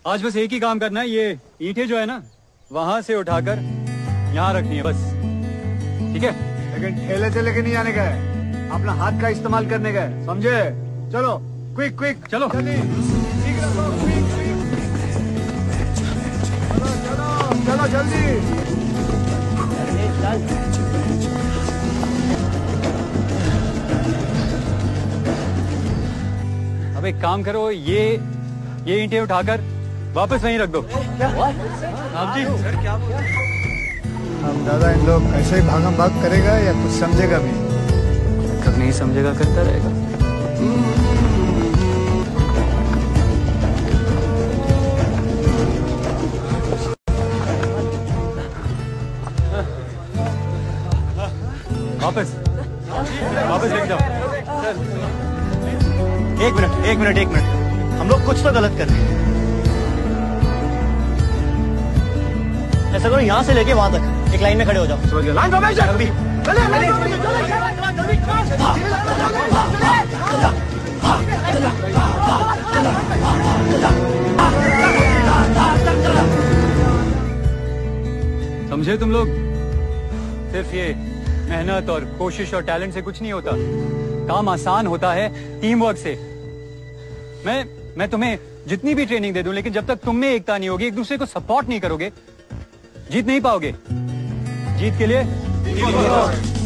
आज बस एक ही काम करना है, ये ईंटें जो है ना वहां से उठाकर यहाँ रखनी है बस, ठीक है? लेकिन ठेले से लेके नहीं जाने का है, अपना हाथ का इस्तेमाल करने का है, समझे? चलो क्विक क्विक, चलो जल्दी, क्विक चलो जल्दी। अब एक काम करो, ये ईंटें उठाकर वापस वहीं रख दो। साहब जी, सर क्या बोल रहे हैं? हम दादा इन लोग ऐसे ही भागम भाग करेगा या कुछ समझेगा भी? कब नहीं समझेगा, करता रहेगा। वापस लेके जाओ। एक मिनट, हम लोग कुछ तो गलत कर रहे हैं। ऐसा करो, यहाँ से लेके वहां तक एक लाइन में खड़े हो जाओ। समझ गए? Line formation. समझे तुम लोग? सिर्फ ये मेहनत और कोशिश और टैलेंट से कुछ नहीं होता, काम आसान होता है टीम वर्क से। मैं तुम्हें जितनी भी ट्रेनिंग दे दूं, लेकिन जब तक तुम में एकता नहीं होगी, एक दूसरे को सपोर्ट नहीं करोगे, जीत नहीं पाओगे। जीत के लिए